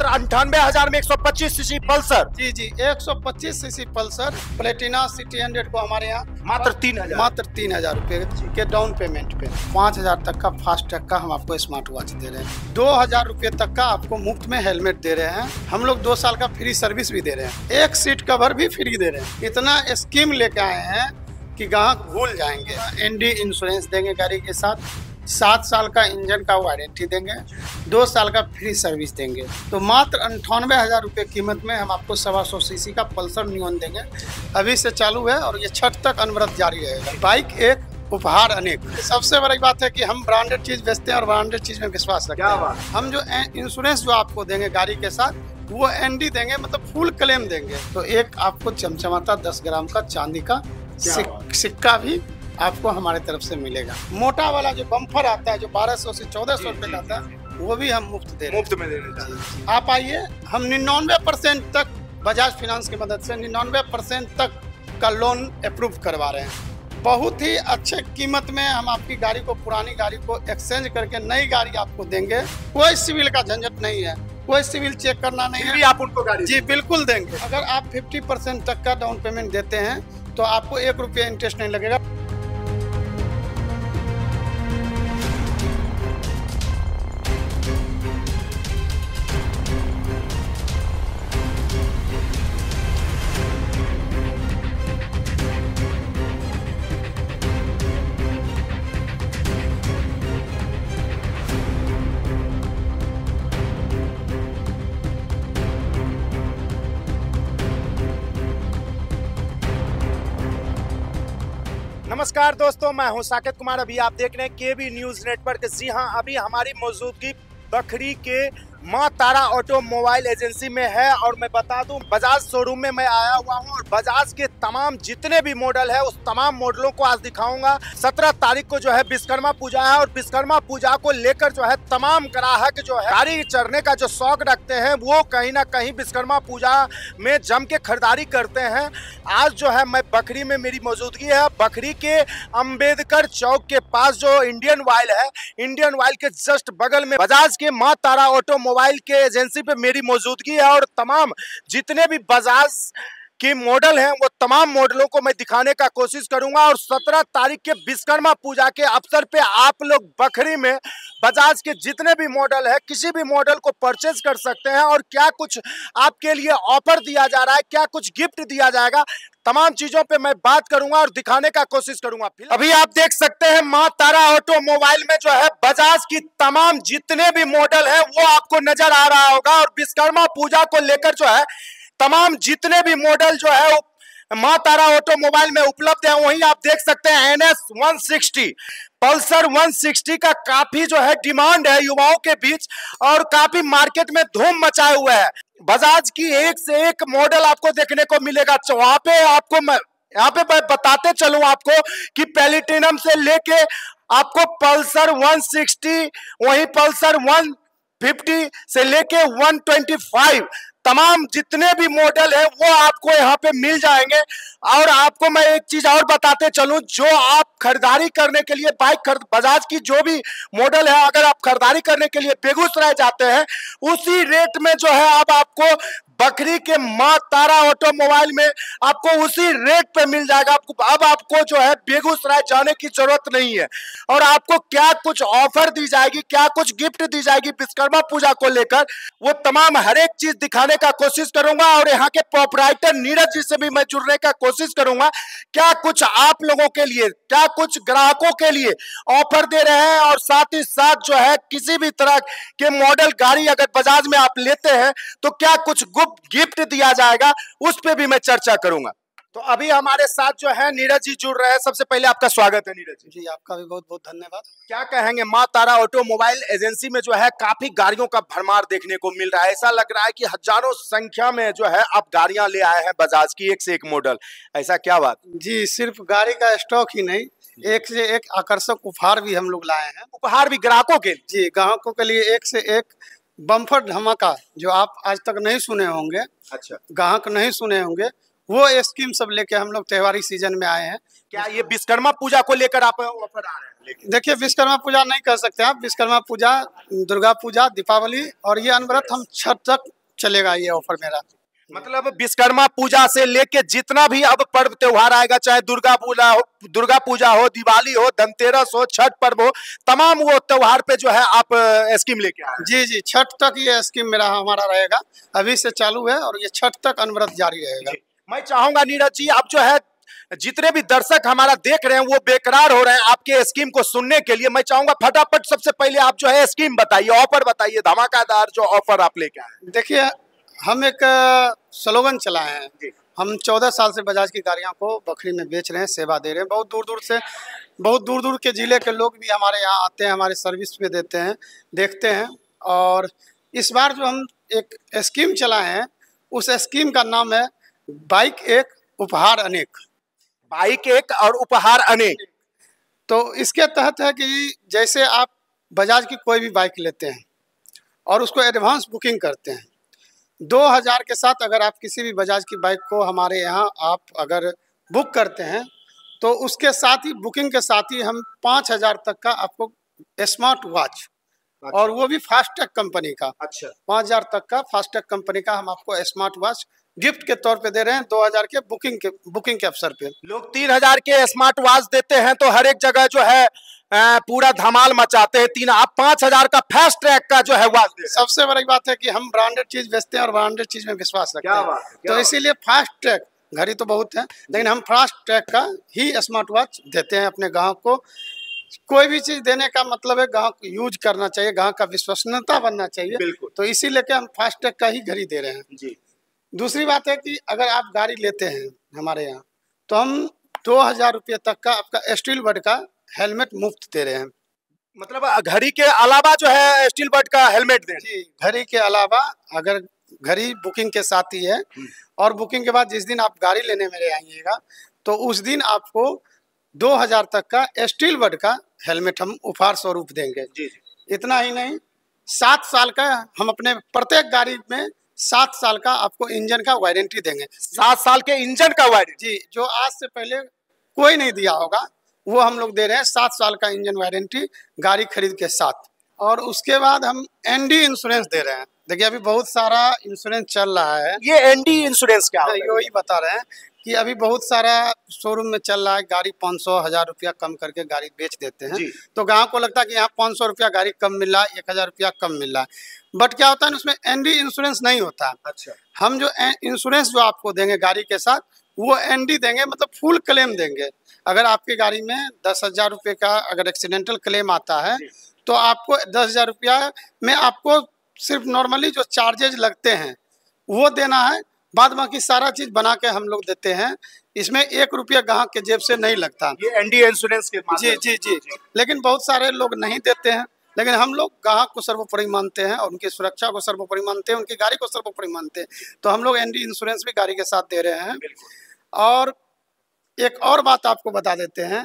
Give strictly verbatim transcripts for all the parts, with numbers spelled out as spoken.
मात्र अंठानवे हजार में एक सौ पच्चीस सीसी पल्सर। जी जी एक सौ पच्चीस CC Pulsar Platina CT hundred को हमारे यहाँ मात्र तीन हजार मात्र तीन हजार रूपए के डाउन पेमेंट पे पाँच हजार तक का फास्ट टैग का हम आपको स्मार्ट वॉच दे रहे हैं। दो हजार रूपए तक का आपको मुफ्त में हेलमेट दे रहे हैं। हम लोग दो साल का फ्री सर्विस भी दे रहे हैं। एक सीट कवर भी फ्री दे रहे हैं। इतना स्कीम लेके आए हैं कि ग्राहक भूल जाएंगे। एनडी इंश्योरेंस देंगे गाड़ी के साथ, सात साल का इंजन का वारंटी देंगे, दो साल का फ्री सर्विस देंगे। तो मात्र अंठानवे हजार रुपये कीमत में हम आपको सवा सौ सीसी का पल्सर न्यून देंगे। अभी से चालू है और ये छठ तक अनवरत जारी रहेगा। बाइक एक उपहार अनेक। सबसे बड़ी बात है कि हम ब्रांडेड चीज बेचते हैं और ब्रांडेड चीज में विश्वास रखते हैं। हम जो इंश्योरेंस जो आपको देंगे गाड़ी के साथ वो एनडी देंगे, मतलब फुल क्लेम देंगे। तो एक आपको चमचमाता दस ग्राम का चांदी का सिक, सिक्का भी आपको हमारे तरफ से मिलेगा। मोटा वाला जो बम्फर आता है जो बारह सौ से चौदह सौ रुपए का आता है वो भी हम मुफ्त दे रहे हैं। मुफ्त में दे रहे हैं। आप आइए, हम निन्यानवे परसेंट तक बजाज फाइनेंस की मदद से निन्यानवे परसेंट तक का लोन अप्रूव करवा रहे हैं। बहुत ही अच्छे कीमत में हम आपकी गाड़ी को, पुरानी गाड़ी को एक्सचेंज करके नई गाड़ी आपको देंगे। कोई सिविल का झंझट नहीं है, कोई सिविल चेक करना नहीं है। आप उनको गाड़ी जी बिल्कुल देंगे। अगर आप पचास परसेंट तक का डाउन पेमेंट देते हैं तो आपको एक रुपया इंटरेस्ट नहीं लगेगा। नमस्कार दोस्तों, मैं हूं साकेत कुमार। अभी आप देख रहे हैं केबी न्यूज नेटवर्क। जी हां, अभी हमारी मौजूदगी बखरी के मां तारा ऑटोमोबाइल एजेंसी में है और मैं बता दूं बजाज शोरूम में मैं आया हुआ हूं और बजाज के तमाम जितने भी मॉडल है उस तमाम मॉडलों को आज दिखाऊंगा। सत्रह तारीख को जो है विश्वकर्मा पूजा है और विश्वकर्मा पूजा को लेकर जो है तमाम ग्राहक जो है गाड़ी चढ़ने का जो शौक रखते हैं वो कहीं ना कहीं विश्वकर्मा पूजा में जम के खरीदारी करते हैं। आज जो है मैं बखरी में मेरी मौजूदगी है। बखरी के अम्बेडकर चौक के पास जो इंडियन ऑयल है, इंडियन ऑयल के जस्ट बगल में बजाज के मां तारा ऑटो मोबाइल के एजेंसी पे मेरी मौजूदगी है और तमाम जितने भी बजाज के मॉडल हैं वो तमाम मॉडलों को मैं दिखाने का कोशिश करूंगा। और सत्रह तारीख के विश्वकर्मा पूजा के अवसर पे आप लोग बखरी में बजाज के जितने भी मॉडल है किसी भी मॉडल को परचेज कर सकते हैं और क्या कुछ आपके लिए ऑफर दिया जा रहा है, क्या कुछ गिफ्ट दिया जाएगा, तमाम चीजों पे मैं बात करूंगा और दिखाने का कोशिश करूंगा। अभी आप देख सकते हैं मां तारा ऑटोमोबाइल में जो है बजाज की तमाम जितने भी मॉडल है वो आपको नजर आ रहा होगा और विश्वकर्मा पूजा को लेकर जो है तमाम जितने भी मॉडल जो है मां तारा ऑटोमोबाइल में उपलब्ध है। वहीं आप देख सकते हैं N S one sixty, Pulsar one sixty का काफी जो है डिमांड है युवाओं के बीच और काफी मार्केट में धूम मचाए हुए है। बजाज की एक से एक मॉडल आपको देखने को मिलेगा। वहां पे आपको मैं यहाँ पे मैं बताते चलूं आपको कि प्लेटिनम से लेके आपको पल्सर वन सिक्सटी, वहीं पल्सर वन फिफ्टी से लेके वन ट्वेंटी फाइव तमाम जितने भी मॉडल है वो आपको यहाँ पे मिल जाएंगे। और आपको मैं एक चीज और बताते चलूं, जो आप खरीदारी करने के लिए बाइक खरीद बजाज की जो भी मॉडल है अगर आप खरीदारी करने के लिए बेगूसराय जाते हैं उसी रेट में जो है अब आपको बखरी के मां तारा ऑटोमोबाइल में आपको उसी रेट पे मिल जाएगा। आपको अब आपको जो है बेगूसराय जाने की जरूरत नहीं है। और आपको क्या कुछ ऑफर दी जाएगी, क्या कुछ गिफ्ट दी जाएगी विश्वकर्मा पूजा को लेकर, वो तमाम हर एक चीज दिखाने का कोशिश करूंगा। और यहाँ के प्रोपराइटर नीरज जी से भी मैं जुड़ने का कोशिश करूंगा। क्या कुछ आप लोगों के लिए, क्या कुछ ग्राहकों के लिए ऑफर दे रहे हैं और साथ ही साथ जो है किसी भी तरह के मॉडल गाड़ी अगर बजाज में आप लेते हैं तो क्या कुछ गुप्त गिफ्ट दिया जाएगा, उस पे भी मैं चर्चा करूंगा। तो अभी हमारे साथ जो है नीरज जी जुड़ रहे हैं। सबसे पहले आपका स्वागत है नीरज जी। जी आपका भी बहुत बहुत धन्यवाद। क्या कहेंगे, मां तारा ऑटोमोबाइल एजेंसी में जो है काफी गाड़ियों का भरमार देखने को मिल रहा है। ऐसा लग रहा है कि हजारों संख्या में जो है आप गाड़ियां ले आए हैं बजाज की, एक से एक मॉडल, ऐसा क्या बात? जी सिर्फ गाड़ी का स्टॉक ही नहीं, एक से एक आकर्षक उपहार भी हम लोग लाए हैं। उपहार भी ग्राहकों के? जी ग्राहकों के लिए एक से एक बम्पर धमाका जो आप आज तक नहीं सुने होंगे। अच्छा, ग्राहक नहीं सुने होंगे, वो स्कीम सब लेके हम लोग त्योहारी सीजन में आए हैं। क्या ये विश्वकर्मा पूजा को लेकर आप ऑफर आ रहे हैं? देखिए, विश्वकर्मा पूजा नहीं कर सकते आप। विश्वकर्मा पूजा, दुर्गा पूजा, दीपावली और ये अनवरत हम छठ तक चलेगा ये ऑफर मेरा। मतलब विश्वकर्मा पूजा से लेके जितना भी अब पर्व त्योहार आएगा, चाहे दुर्गा पूजा हो, दुर्गा पूजा हो, दिवाली हो, धनतेरस हो, छठ पर्व हो, तमाम वो त्योहार पे जो है आप स्कीम लेके आए हैं। जी जी, छठ तक ये स्कीम मेरा हमारा रहेगा, अभी से चालू है और ये छठ तक अनवरत जारी रहेगा। मैं चाहूंगा नीरज जी, आप जो है जितने भी दर्शक हमारा देख रहे हैं वो बेकरार हो रहे हैं आपके स्कीम को सुनने के लिए। मैं चाहूंगा फटाफट सबसे पहले आप जो है स्कीम बताइए, ऑफर बताइए, धमाकेदार जो ऑफर आप लेके आए। देखिए, हम एक स्लोगन चलाए हैं। हम चौदह साल से बजाज की गाड़ियों को बखरी में बेच रहे हैं, सेवा दे रहे हैं। बहुत दूर दूर से, बहुत दूर दूर के ज़िले के लोग भी हमारे यहाँ आते हैं, हमारे सर्विस पे देते हैं, देखते हैं। और इस बार जो हम एक स्कीम चलाए हैं, उस स्कीम का नाम है बाइक एक उपहार अनेक। बाइक एक और उपहार अनेक। तो इसके तहत है कि जैसे आप बजाज की कोई भी बाइक लेते हैं और उसको एडवांस बुकिंग करते हैं, दो हज़ार के साथ अगर आप किसी भी बजाज की बाइक को हमारे यहाँ आप अगर बुक करते हैं, तो उसके साथ ही, बुकिंग के साथ ही हम पाँच हज़ार तक का आपको स्मार्ट वॉच, अच्छा, और वो भी फास्टैग कंपनी का, अच्छा, पाँच हज़ार तक का फास्टैग कंपनी का हम आपको स्मार्ट वॉच गिफ्ट के तौर पे दे रहे हैं, दो हज़ार के बुकिंग के बुकिंग के अवसर पे। लोग तीन हज़ार के स्मार्ट वॉच देते हैं तो हर एक जगह जो है पूरा धमाल मचाते हैं। तीन आप पाँच हजार का फास्ट ट्रैक का जो है वॉच दे। सबसे बड़ी बात है कि हम ब्रांडेड चीज बेचते हैं और ब्रांडेड चीज में विश्वास रखते हैं, तो इसीलिए फास्ट ट्रैक, घड़ी तो बहुत है लेकिन हम फास्ट ट्रैक का ही स्मार्ट वॉच देते हैं अपने ग्राहक को। कोई भी चीज देने का मतलब है ग्राहक यूज करना चाहिए, ग्राहक का विश्वसनीयता बनना चाहिए, तो इसी लेके हम फास्ट ट्रैक का ही घड़ी दे रहे हैं जी। दूसरी बात है कि अगर आप गाड़ी लेते हैं हमारे यहाँ, तो हम दो हजार रुपये तक का आपका स्टील बड का हेलमेट मुफ्त दे रहे हैं। मतलब घड़ी के अलावा जो है स्टील बड का हेलमेट दे जी, घड़ी के अलावा अगर घड़ी बुकिंग के साथ ही है, और बुकिंग के बाद जिस दिन आप गाड़ी लेने मेरे आइएगा, तो उस दिन आपको दो हजार तक का स्टील बड का हेलमेट हम उपहार स्वरूप देंगे जी। इतना ही नहीं, सात साल का हम अपने प्रत्येक गाड़ी में सात साल का आपको इंजन का वारंटी देंगे। सात साल के इंजन का वारंटी जी, जो आज से पहले कोई नहीं दिया होगा वो हम लोग दे रहे हैं, सात साल का इंजन वारंटी गाड़ी खरीद के साथ। और उसके बाद हम एनडी इंश्योरेंस दे रहे हैं। देखिए, अभी बहुत सारा इंश्योरेंस चल रहा है। ये एनडी इंश्योरेंस क्या है? यही बता रहे हैं कि अभी बहुत सारा शोरूम में चल रहा है, गाड़ी पाँच सौ हजार रुपया कम करके गाड़ी बेच देते हैं, तो ग्राहक को लगता है कि यहाँ पाँच सौ रुपया गाड़ी कम मिल रहा है, एक हजार रुपया कम मिल रहा है। बट क्या होता है, उसमें एनडी इंश्योरेंस नहीं होता। अच्छा, हम जो इंश्योरेंस जो आपको देंगे गाड़ी के साथ, वो एनडी देंगे, मतलब फुल क्लेम देंगे। अगर आपकी गाड़ी में दस हजार रुपये का अगर एक्सीडेंटल क्लेम आता है, तो आपको दस हजार रुपया में आपको सिर्फ नॉर्मली जो चार्जेज लगते हैं वो देना है, बाद बाकी सारा चीज बना के हम लोग देते हैं। इसमें एक रुपया ग्राहक के जेब से नहीं लगता, ये एनडी इंश्योरेंस के जी जी जी जी। लेकिन बहुत सारे लोग नहीं देते हैं, लेकिन हम लोग ग्राहक को सर्वोपरि मानते हैं और उनकी सुरक्षा को सर्वोपरि मानते हैं, उनकी गाड़ी को सर्वोपरि मानते हैं, तो हम लोग एनडी इंश्योरेंस भी गाड़ी के साथ दे रहे हैं। और एक और बात आपको बता देते हैं,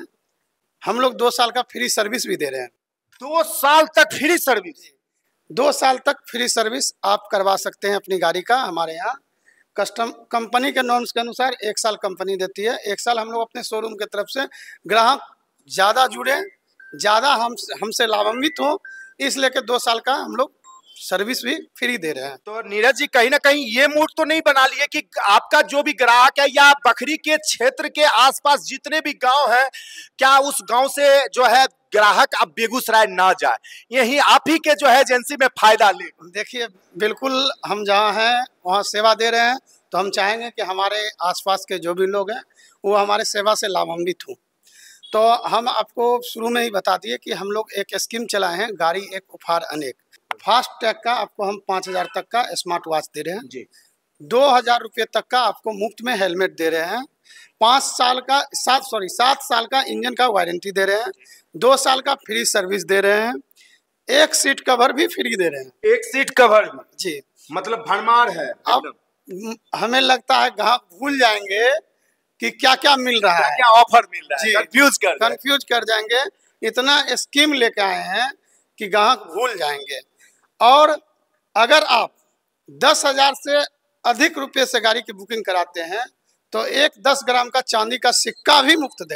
हम लोग दो साल का फ्री सर्विस भी दे रहे हैं। दो साल तक फ्री सर्विस? दो साल तक फ्री सर्विस आप करवा सकते हैं अपनी गाड़ी का हमारे यहाँ। कस्टम कंपनी के नॉर्म्स के अनुसार एक साल कंपनी देती है, एक साल हम लोग अपने शोरूम की तरफ से ग्राहक ज़्यादा जुड़े, ज़्यादा हम हमसे लाभान्वित हो, इस लेके दो साल का हम लोग सर्विस भी फ्री दे रहे हैं। तो नीरज जी, कहीं ना कहीं ये मूड तो नहीं बना लिए कि आपका जो भी ग्राहक है या बखरी के क्षेत्र के आसपास जितने भी गांव हैं, क्या उस गांव से जो है ग्राहक अब बेगूसराय ना जाए, यही आप ही के जो है एजेंसी में फायदा ले? देखिए, बिल्कुल हम जहाँ हैं वहाँ सेवा दे रहे हैं, तो हम चाहेंगे कि हमारे आसपास के जो भी लोग हैं वो हमारे सेवा से लाभान्वित हों। तो हम आपको शुरू में ही बता दिए कि हम लोग एक स्कीम चलाए हैं, गाड़ी एक उपहार अनेक। फास्ट ट्रैक का आपको हम पाँच हजार तक का स्मार्ट वॉच दे रहे हैं जी। दो हजार रुपये तक का आपको मुफ्त में हेलमेट दे रहे हैं। पाँच साल का सात सॉरी सात साल का इंजन का वारंटी दे रहे हैं। दो साल का फ्री सर्विस दे रहे हैं। एक सीट कवर भी फ्री दे रहे हैं। एक सीट कवर जी, मतलब भरमार है। अब हमें लगता है ग्राहक भूल जाएंगे कि क्या क्या मिल रहा है, क्या ऑफर मिल रहा है, कंफ्यूज कर कंफ्यूज कर जाएंगे। इतना स्कीम लेके आए हैं कि ग्राहक भूल जाएंगे। और अगर आप दस हजार से अधिक रुपए से गाड़ी की बुकिंग कराते हैं, तो एक दस ग्राम का चांदी का सिक्का भी मुफ्त देंगे।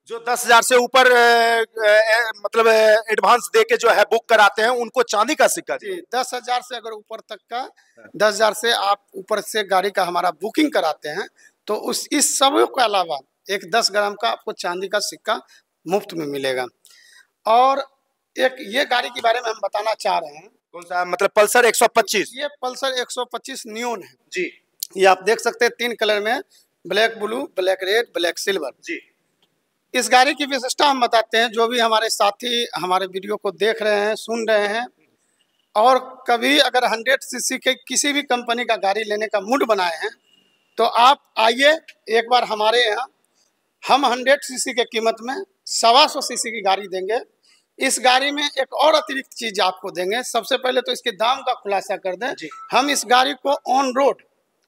जो दस हजार से ऊपर मतलब एडवांस दे के जो है बुक कराते हैं उनको चांदी का सिक्का जी। दस हजार से अगर ऊपर तक का दस हजार से आप ऊपर से गाड़ी का हमारा बुकिंग कराते हैं तो उस इस सब के अलावा एक दस ग्राम का आपको चांदी का सिक्का मुफ्त में मिलेगा। और एक ये गाड़ी के बारे में हम बताना चाह रहे हैं। कौन सा? मतलब पल्सर एक सौ पच्चीस। ये पल्सर एक सौ पच्चीस नियोन है जी। ये आप देख सकते हैं तीन कलर में, black blue, black red, black silver ji. इस गाड़ी की विशेषता हम बताते हैं, जो भी हमारे साथी हमारे वीडियो को देख रहे हैं, सुन रहे हैं और कभी अगर हंड्रेड सीसी के किसी भी कंपनी का गाड़ी लेने का मूड बनाए हैं तो आप आइए एक बार हमारे यहाँ। हम हंड्रेड सीसी के कीमत में सवा सौ सीसी की गाड़ी देंगे। इस गाड़ी में एक और अतिरिक्त चीज आपको देंगे। सबसे पहले तो इसके दाम का खुलासा कर दें। हम इस गाड़ी को ऑन रोड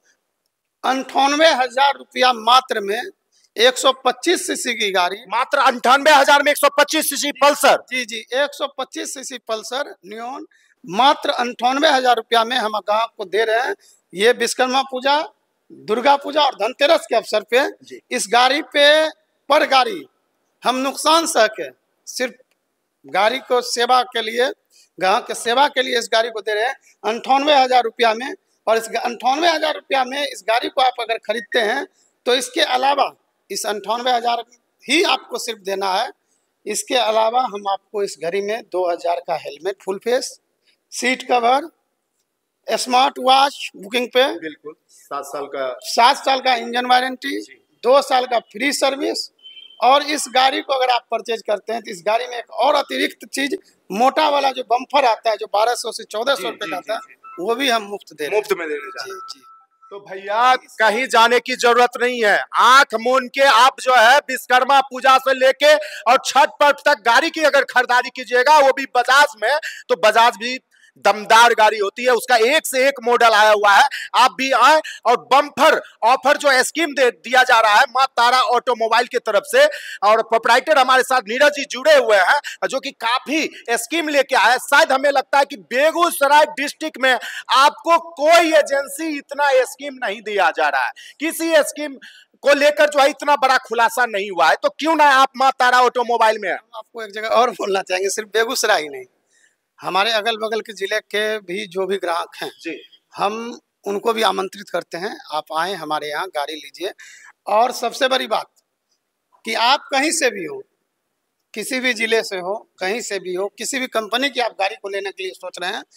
अंठानवे हजार रुपया मात्र में एक सौ पच्चीस सीसी की गाड़ी, मात्र अंठानवे हजार में एक सौ पच्चीस सीसी पल्सर। जी जी एक सौ पच्चीस सीसी पल्सर नियोन मात्र अंठानवे हजार रुपया में हम ग्राहक को दे रहे हैं। ये विश्वकर्मा पूजा, दुर्गा पूजा और धनतेरस के अवसर पे इस गाड़ी पे पर गाड़ी हम नुकसान सह के सिर्फ गाड़ी को सेवा के लिए, ग्राहक के सेवा के लिए इस गाड़ी को दे रहे हैं अंठानवे हजार रुपया में। और इस अंठानवे हजार रुपया में इस गाड़ी को आप अगर खरीदते हैं तो इसके अलावा इस अंठानवे हजार ही आपको सिर्फ देना है। इसके अलावा हम आपको इस घड़ी में दो हजार का helmet full face, seat cover, smart watch booking पे, बिल्कुल सात साल का सात साल का इंजन वारंटी, दो साल का फ्री सर्विस। और इस गाड़ी को अगर आप परचेज करते हैं तो इस गाड़ी में एक और अतिरिक्त चीज, मोटा वाला जो बम्फर आता है जो बारह सौ से चौदह सौ रुपए का आता है, वो भी हम मुफ्त दे रहे हैं। मुफ्त में दे रहे हैं। तो भैया कहीं जाने की जरूरत नहीं है। आंख मूंद के आप जो है विश्वकर्मा पूजा से लेके और छठ पर्व तक गाड़ी की अगर खरीदारी कीजिएगा, वो भी बजाज में, तो बजाज भी दमदार गाड़ी होती है। उसका एक से एक मॉडल आया हुआ है। आप भी आए और बम्पर ऑफर जो स्कीम दे दिया जा रहा है मां तारा ऑटोमोबाइल की तरफ से, और प्रोप्राइटर हमारे साथ नीरज जी जुड़े हुए हैं जो कि काफी स्कीम लेके आए। शायद हमें लगता है कि बेगूसराय डिस्ट्रिक्ट में आपको कोई एजेंसी इतना स्कीम नहीं दिया जा रहा है, किसी स्कीम को लेकर जो है इतना बड़ा खुलासा नहीं हुआ है। तो क्यों ना आप मां तारा ऑटोमोबाइल में। आपको एक जगह और बोलना चाहेंगे, सिर्फ बेगूसराय ही नहीं, हमारे अगल बगल के जिले के भी जो भी ग्राहक हैं जी, हम उनको भी आमंत्रित करते हैं, आप आए हमारे यहाँ गाड़ी लीजिए। और सबसे बड़ी बात कि आप कहीं से भी हो, किसी भी जिले से हो, कहीं से भी हो, किसी भी कंपनी की आप गाड़ी को लेने के लिए सोच रहे हैं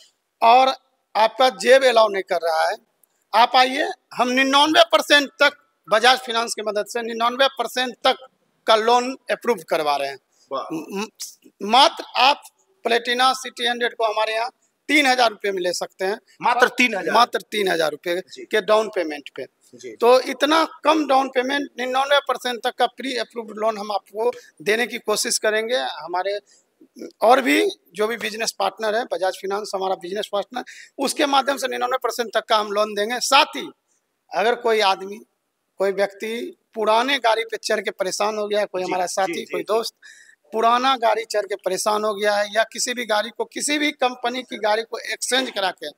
और आपका जेब अलाउ नहीं कर रहा है, आप आइए। हम निन्यानवे परसेंट तक बजाज फाइनेंस की मदद से निन्यानवे परसेंट तक का लोन अप्रूव करवा रहे हैं। मात्र आप प्लेटिना सिटी हंड्रेड को हमारे यहाँ तीन हजार रुपये में ले सकते हैं। मात्र तीन हजार मात्र तीन हजार रुपये के डाउन पेमेंट पे। तो इतना कम डाउन पेमेंट, निन्यानवे परसेंट तक का प्री अप्रूव्ड लोन हम आपको देने की कोशिश करेंगे। हमारे और भी जो भी बिजनेस पार्टनर है, बजाज फाइनेंस हमारा बिजनेस पार्टनर, उसके माध्यम से निन्यानवे परसेंट तक का हम लोन देंगे। साथ ही अगर कोई आदमी, कोई व्यक्ति पुराने गाड़ी पे चढ़ के परेशान हो गया है, कोई हमारा साथी, कोई दोस्त पुराना गाड़ी चढ़ के परेशान हो गया है, या किसी भी गाड़ी को, किसी भी कंपनी की गाड़ी को एक्सचेंज करा के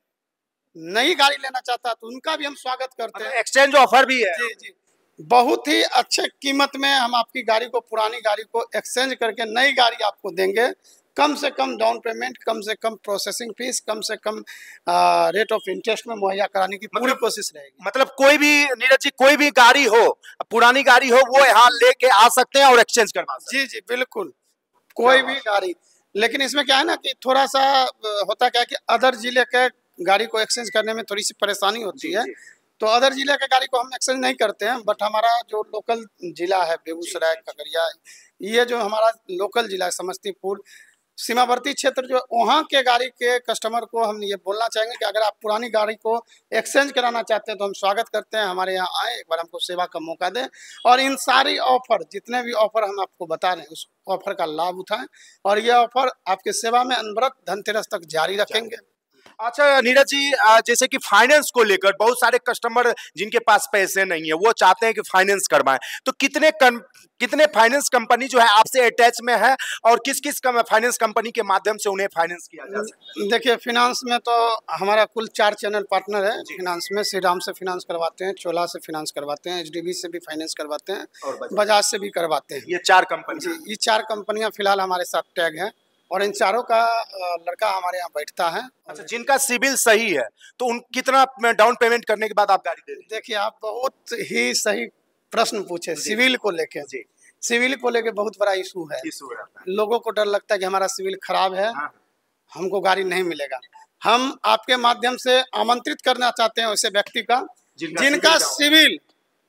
नई गाड़ी लेना चाहता है, तो उनका भी हम स्वागत करते हैं। एक्सचेंज ऑफर भी है। जी जी बहुत ही अच्छे कीमत में हम आपकी गाड़ी को, पुरानी गाड़ी को एक्सचेंज करके नई गाड़ी आपको देंगे। कम से कम डाउन पेमेंट, कम से कम प्रोसेसिंग फीस, कम से कम रेट ऑफ इंटरेस्ट में मुहैया कराने की पूरी मतलब, कोशिश रहेगी। मतलब कोई भी, नीरज जी, कोई भी गाड़ी हो, पुरानी गाड़ी हो, वो यहाँ लेके आ सकते हैं और एक्सचेंज करवा सकते हैं। जी जी बिल्कुल, कोई भी गाड़ी। लेकिन इसमें क्या है ना कि थोड़ा सा होता क्या है कि अदर जिले के गाड़ी को एक्सचेंज करने में थोड़ी सी परेशानी होती है, तो अदर जिले के गाड़ी को हम एक्सचेंज नहीं करते हैं। बट हमारा जो लोकल जिला है बेगूसराय, खगड़िया, ये जो हमारा लोकल जिला है, समस्तीपुर सीमावर्ती क्षेत्र, जो वहाँ के गाड़ी के कस्टमर को हम ये बोलना चाहेंगे कि अगर आप पुरानी गाड़ी को एक्सचेंज कराना चाहते हैं तो हम स्वागत करते हैं, हमारे यहाँ आए, एक बार हमको सेवा का मौका दें और इन सारी ऑफर, जितने भी ऑफर हम आपको बता रहे हैं, उस ऑफर का लाभ उठाएं। और यह ऑफर आपके सेवा में अनवरत धनतेरस तक जारी रखेंगे। अच्छा नीरज जी, अ, जैसे कि फाइनेंस को लेकर बहुत सारे कस्टमर जिनके पास पैसे नहीं है वो चाहते हैं कि फाइनेंस करवाएं, तो कितने कन, कितने फाइनेंस कंपनी जो है आपसे अटैच में है और किस किस कम, फाइनेंस कंपनी के माध्यम से उन्हें फाइनेंस किया जा सकता है? देखिए, फिनांस में तो हमारा कुल चार चैनल पार्टनर है। फिनांस में श्री राम से फिनांस करवाते हैं, चोला से फिनांस करवाते हैं, एचडीबी से भी फाइनेंस करवाते हैं और बजाज से भी करवाते हैं। ये चार कंपनी जी, ये चार कंपनियां फिलहाल हमारे साथ टैग हैं और इन चारों का अ, लड़का हमारे यहाँ बैठता है। अच्छा, जिनका सिविल सही है तो उन कितना डाउन पेमेंट करने के बाद आप गाड़ी दे देंगे? देखिए, आप बहुत ही सही प्रश्न पूछे सिविल को लेके। सिविल को लेके बहुत बड़ा इशू है। इशू है। लोगों को डर लगता है कि हमारा सिविल खराब है, हमको गाड़ी नहीं मिलेगा। हम आपके माध्यम से आमंत्रित करना चाहते हैं वैसे व्यक्ति का जिनका, जिनका सिविल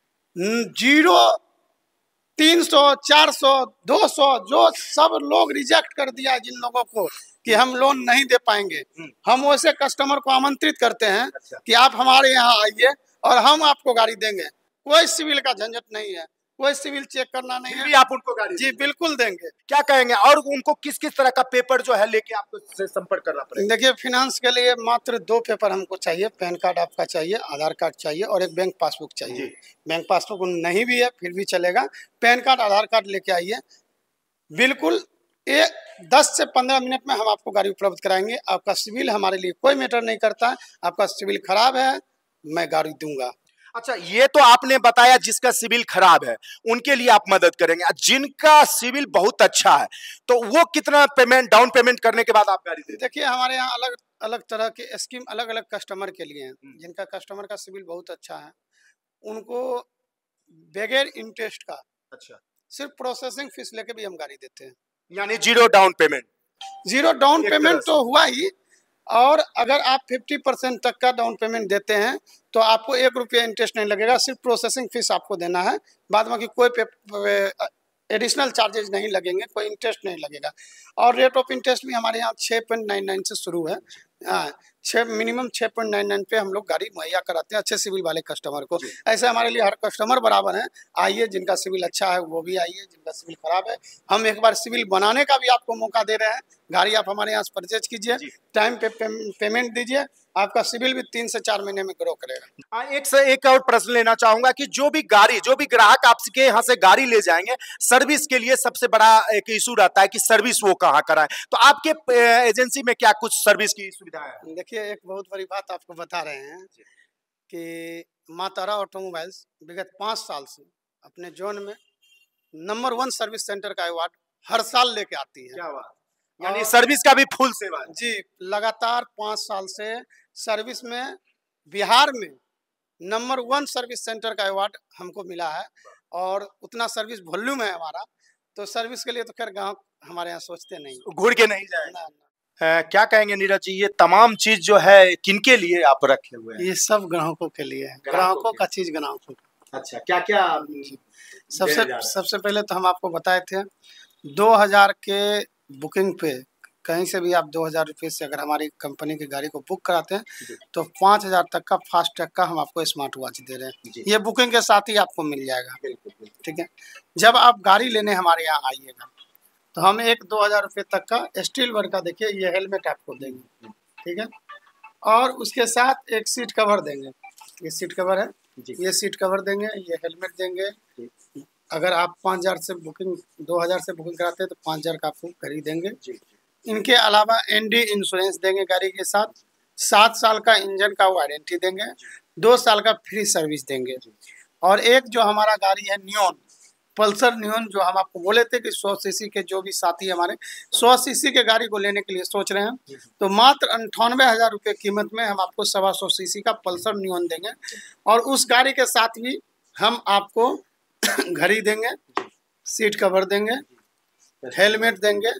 जीरो, तीन सौ, चार सौ, दो सौ, जो सब लोग रिजेक्ट कर दिया है जिन लोगों को कि हम लोन नहीं दे पाएंगे, हम वैसे कस्टमर को आमंत्रित करते हैं अच्छा। कि आप हमारे यहाँ आइए और हम आपको गाड़ी देंगे। कोई सिविल का झंझट नहीं है, कोई सिविल चेक करना नहीं है, आप उनको गाड़ी जी बिल्कुल देंगे। क्या कहेंगे, और उनको किस किस तरह का पेपर जो है लेके आपको से संपर्क करना पड़ेगा? देखिए, फाइनेंस के लिए मात्र दो पेपर हमको चाहिए। पैन कार्ड आपका चाहिए, आधार कार्ड चाहिए और एक बैंक पासबुक चाहिए। बैंक पासबुक नहीं भी है फिर भी चलेगा। पैन कार्ड, आधार कार्ड लेके आइए, बिल्कुल एक दस से पंद्रह मिनट में हम आपको गाड़ी उपलब्ध कराएंगे। आपका सिविल हमारे लिए कोई मैटर नहीं करता। आपका सिविल खराब है, मैं गाड़ी दूंगा। अच्छा, ये तो आपने बताया जिसका सिविल खराब है उनके लिए आप मदद करेंगे। जिनका सिविल बहुत अच्छा है तो वो कितना पेमेंट, डाउन पेमेंट करने के बाद आप गाड़ी देते? देखिए, हमारे यहाँ अलग अलग तरह के स्कीम अलग अलग कस्टमर के लिए हैं। जिनका कस्टमर का सिविल बहुत अच्छा है उनको बगैर इंटरेस्ट का, अच्छा, सिर्फ प्रोसेसिंग फीस लेके भी हम गाड़ी देते हैं। यानी zero down payment? Zero down payment तो हुआ ही, और अगर आप पचास परसेंट तक का डाउन पेमेंट देते हैं तो आपको एक रुपया इंटरेस्ट नहीं लगेगा। सिर्फ प्रोसेसिंग फीस आपको देना है, बाद में कोई एडिशनल चार्जेज नहीं लगेंगे, कोई इंटरेस्ट नहीं लगेगा। और रेट ऑफ इंटरेस्ट भी हमारे यहाँ छः पॉइंट नाइन नाइन से शुरू है। हाँ, छः मिनिमम छः पॉइंट नाइन नाइन पे हम लोग गाड़ी मुहैया कराते हैं अच्छे सिविल वाले कस्टमर को। ऐसे हमारे लिए हर कस्टमर बराबर है। आइए, जिनका सिविल अच्छा है वो भी आइए, जिनका सिविल खराब है हम एक बार सिविल बनाने का भी आपको मौका दे रहे हैं। गाड़ी आप हमारे यहाँ से परचेज कीजिए, टाइम पे पेमेंट दीजिए, आपका सिविल भी तीन से चार महीने में ग्रो करेगा। एक से एक और प्रश्न लेना चाहूंगा कि जो भी गाड़ी, जो भी ग्राहक आपके यहाँ से गाड़ी ले जाएंगे, सर्विस के लिए सबसे बड़ा एक इशू रहता है कि सर्विस वो कहाँ कराएं, तो आपके एजेंसी में क्या कुछ सर्विस की सुविधा है? देखिए, एक बहुत बड़ी बात आपको बता रहे हैं कि माँ तारा ऑटोमोबाइल्स विगत पाँच साल से अपने जोन में नंबर वन सर्विस सेंटर का अवार्ड हर साल लेके आती है। क्या बात, यानी सर्विस का भी फुल सेवा है? जी, लगातार पाँच साल से सर्विस में बिहार में नंबर वन सर्विस सेंटर का अवार्ड हमको मिला है और उतना सर्विस वॉल्यूम है हमारा, तो सर्विस के लिए तो खैर ग्राहक हमारे यहाँ सोचते नहीं, घूर के नहीं जाए। क्या कहेंगे नीरज जी, ये तमाम चीज जो है किनके लिए आप रखे हुए हैं? ये सब ग्राहकों के लिए है, ग्राहकों का चीज ग्राहकों। अच्छा, क्या क्या? सबसे सबसे पहले तो हम आपको बताए थे दो हजार के बुकिंग पे कहीं से भी आप दो हजार रुपये से अगर हमारी कंपनी की गाड़ी को बुक कराते हैं तो पाँच हजार तक का फास्ट ट्रैक का हम आपको स्मार्ट वॉच दे रहे हैं। ये बुकिंग के साथ ही आपको मिल जाएगा। ठीक है, जब आप गाड़ी लेने हमारे यहाँ आइएगा तो हम एक दो हजार रुपये तक का स्टील वर्क का, देखिए ये हेलमेट आपको देंगे, ठीक है, और उसके साथ एक सीट कवर देंगे। ये सीट कवर है, ये सीट कवर देंगे, ये हेलमेट देंगे। अगर आप पाँच हजार से बुकिंग दो हजार से बुकिंग कराते हैं तो पाँच हजार का आपको गाड़ी देंगे। इनके अलावा एनडी इंश्योरेंस देंगे गाड़ी के साथ, सात साल का इंजन का वारंटी देंगे, दो साल का फ्री सर्विस देंगे। और एक जो हमारा गाड़ी है नियॉन, पल्सर नियॉन, जो हम आपको बोले थे कि सौ सीसी के जो भी साथी हमारे सौ सीसी के गाड़ी को लेने के लिए सोच रहे हैं तो मात्र अंठानवे हजार रुपये कीमत में हम आपको सवा सौ सीसी का पल्सर नियॉन देंगे। और उस गाड़ी के साथ भी हम आपको घड़ी देंगे, सीट कवर देंगे, हेलमेट देंगे,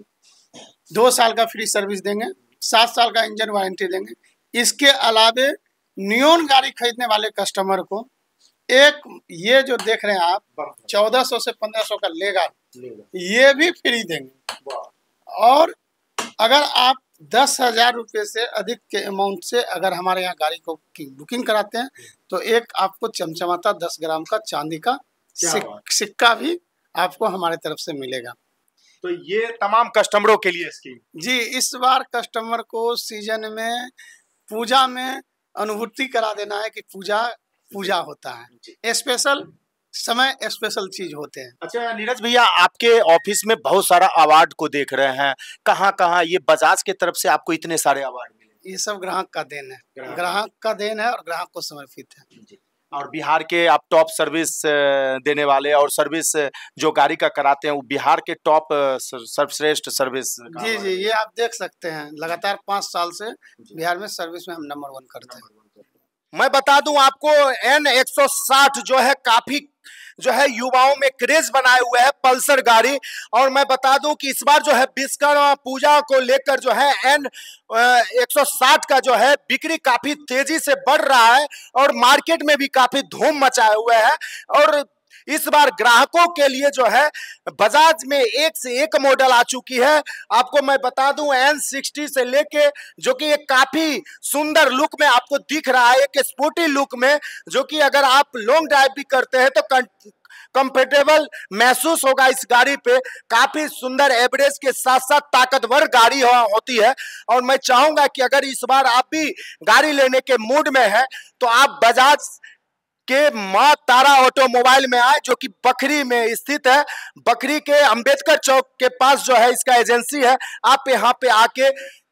दो साल का फ्री सर्विस देंगे, सात साल का इंजन वारंटी देंगे। इसके अलावे नियॉन गाड़ी खरीदने वाले कस्टमर को एक ये जो देख रहे हैं आप चौदह सौ से पंद्रह सौ का लेगा, ये भी फ्री देंगे। और अगर आप दस हजार रुपये से अधिक के अमाउंट से अगर हमारे यहाँ गाड़ी को की बुकिंग कराते हैं तो एक आपको चमचमाता दस ग्राम का चांदी का सिक, सिक्का भी आपको हमारे तरफ से मिलेगा। तो ये तमाम कस्टमरों के लिए स्कीम। जी, इस बार कस्टमर को सीजन में पूजा में अनुभूति करा देना है कि पूजा पूजा होता है, स्पेशल समय स्पेशल चीज होते हैं। अच्छा नीरज भैया, आपके ऑफिस में बहुत सारा अवार्ड को देख रहे हैं, कहाँ कहाँ ये बजाज के तरफ से आपको इतने सारे अवार्ड मिले? ये सब ग्राहक का देन है, ग्राहक का देन है और ग्राहक को समर्पित है। और बिहार के आप टॉप सर्विस देने वाले और सर्विस जो गाड़ी का कराते हैं वो बिहार के टॉप सर्वश्रेष्ठ सर्विस। जी जी, ये आप देख सकते हैं, लगातार पाँच साल से बिहार में सर्विस में हम नंबर वन करते हैं। मैं बता दूं आपको, एन एक सौ साठ जो है काफी जो है युवाओं में क्रेज बनाए हुए है पल्सर गाड़ी। और मैं बता दूं कि इस बार जो है विश्वकर्मा पूजा को लेकर जो है एन एक सौ साठ का जो है बिक्री काफी तेजी से बढ़ रहा है और मार्केट में भी काफी धूम मचाए हुए है। और इस बार ग्राहकों के लिए जो है बजाज में एक से एक मॉडल आ चुकी है। आपको मैं बता दूं एन सिक्सटी से लेके जो कि एक काफी सुंदर लुक में आपको दिख रहा है, एक स्पोर्टी लुक में, जो कि अगर आप लॉन्ग ड्राइव भी करते हैं तो कंफर्टेबल महसूस होगा इस गाड़ी पे। काफी सुंदर एवरेज के साथ साथ ताकतवर गाड़ी हो, होती है। और मैं चाहूंगा कि अगर इस बार आप भी गाड़ी लेने के मूड में है तो आप बजाज के मां तारा ऑटोमोबाइल में आए, जो कि बखरी में स्थित है। बखरी के अंबेडकर चौक के पास जो है इसका एजेंसी है। आप यहाँ पे आके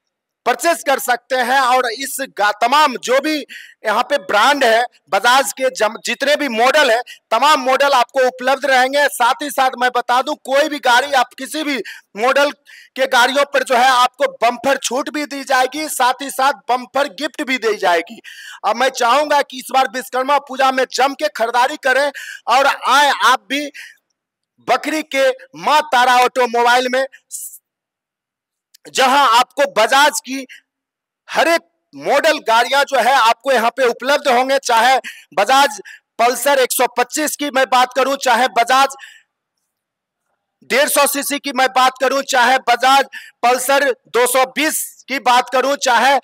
परचेस कर सकते हैं और इस तमाम जो भी यहाँ पे ब्रांड है बजाज के जितने भी मॉडल है तमाम मॉडल आपको उपलब्ध रहेंगे। साथ ही साथ मैं बता दूं कोई भी गाड़ी आप किसी भी मॉडल के गाड़ियों पर जो है आपको बम्पर छूट भी दी जाएगी, साथ ही साथ बम्पर गिफ्ट भी दी जाएगी। अब मैं चाहूंगा कि इस बार विश्वकर्मा पूजा में जम के खरीदारी करें और आए आप भी बखरी के मां तारा ऑटोमोबाइल में, जहां आपको बजाज की हर एक मॉडल गाड़ियां जो है आपको यहां पे उपलब्ध होंगे। चाहे बजाज पल्सर एक सौ पच्चीस की मैं बात करूं, चाहे बजाज डेढ़ सौ सीसी की मैं बात करूं, चाहे बजाज पल्सर दो सौ बीस की बात करूं, चाहे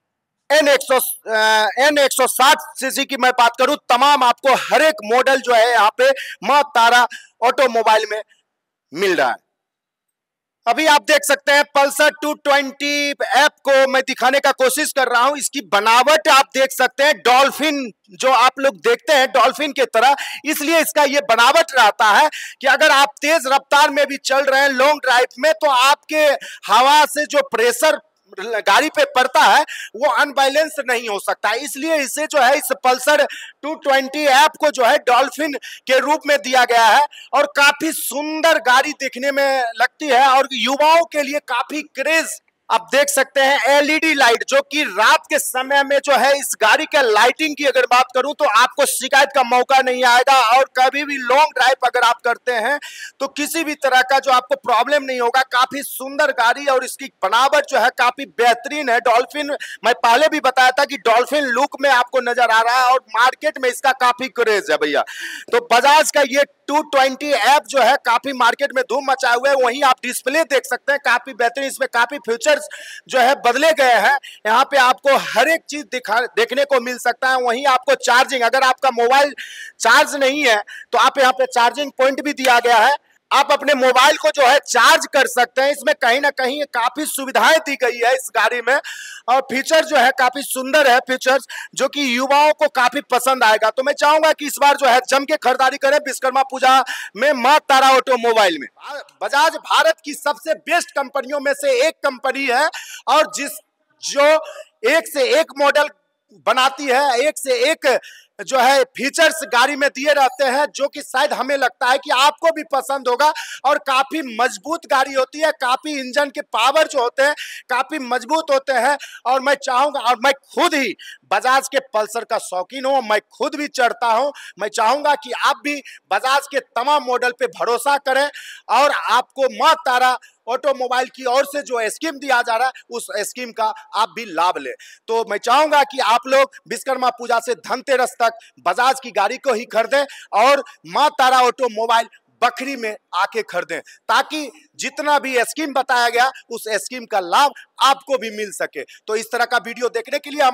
एन एक सौ एन एक सौ साठ सीसी की मैं बात करूं, तमाम आपको हर एक मॉडल जो है यहाँ पे मां तारा ऑटोमोबाइल में मिल रहा है। अभी आप देख सकते हैं पल्सर टू ट्वेंटी ऐप को मैं दिखाने का कोशिश कर रहा हूं। इसकी बनावट आप देख सकते हैं, डॉल्फिन जो आप लोग देखते हैं डॉल्फिन की तरह, इसलिए इसका ये बनावट रहता है कि अगर आप तेज रफ्तार में भी चल रहे हैं लॉन्ग ड्राइव में तो आपके हवा से जो प्रेशर गाड़ी पे पड़ता है वो अनबैलेंस नहीं हो सकता। इसलिए इसे जो है इस पल्सर टू ट्वेंटी ऐप को जो है डॉल्फिन के रूप में दिया गया है और काफी सुंदर गाड़ी देखने में लगती है और युवाओं के लिए काफी क्रेज। आप देख सकते हैं एलईडी लाइट, जो कि रात के समय में जो है इस गाड़ी के लाइटिंग की अगर बात करूं तो आपको शिकायत का मौका नहीं आएगा। और कभी भी लॉन्ग ड्राइव अगर आप करते हैं तो किसी भी तरह का जो आपको प्रॉब्लम नहीं होगा। काफी सुंदर गाड़ी और इसकी बनावट जो है काफी बेहतरीन है। डॉल्फिन मैं पहले भी बताया था कि डॉल्फिन लुक में आपको नजर आ रहा है और मार्केट में इसका काफी क्रेज है भैया। तो बजाज का ये टू ट्वेंटी ऐप जो है काफी मार्केट में धूम मचाए हुए है। वहीं आप डिस्प्ले देख सकते हैं काफी बेहतरीन, इसमें काफी फीचर्स जो है बदले गए हैं। यहाँ पे आपको हर एक चीज दिखा देखने को मिल सकता है। वहीं आपको चार्जिंग, अगर आपका मोबाइल चार्ज नहीं है तो आप यहाँ पे चार्जिंग पॉइंट भी दिया गया है, आप अपने मोबाइल को जो है चार्ज कर सकते हैं। इसमें कहीं ना कहीं काफी सुविधाएं दी गई है इस गाड़ी में और फीचर जो है काफी सुंदर है, फीचर्स जो कि युवाओं को काफी पसंद आएगा। तो मैं चाहूंगा कि इस बार जो है जम के खरीदारी करें विश्वकर्मा पूजा में मां तारा ऑटोमोबाइल में। बजाज भारत की सबसे बेस्ट कंपनियों में से एक कंपनी है और जिस जो एक से एक मॉडल बनाती है, एक से एक जो है फीचर्स गाड़ी में दिए रहते हैं, जो कि शायद हमें लगता है कि आपको भी पसंद होगा। और काफी मजबूत गाड़ी होती है, काफी इंजन के पावर जो होते हैं काफी मजबूत होते हैं। और मैं चाहूंगा, और मैं खुद ही बजाज के पल्सर का शौकीन हूं, मैं खुद भी चढ़ता हूं। मैं चाहूंगा कि आप भी बजाज के तमाम मॉडल पे भरोसा करें और आपको मां तारा ऑटोमोबाइल की ओर से जो स्कीम दिया जा रहा है उस स्कीम का आप भी लाभ लें। तो मैं चाहूंगा कि आप लोग विश्वकर्मा पूजा से धनतेरस तक बजाज की गाड़ी को ही खरीदें और मां तारा ऑटोमोबाइल बखरी में आके खरीदें, ताकि जितना भी स्कीम बताया गया उस स्कीम का लाभ आपको भी मिल सके। तो इस तरह का वीडियो देखने के लिए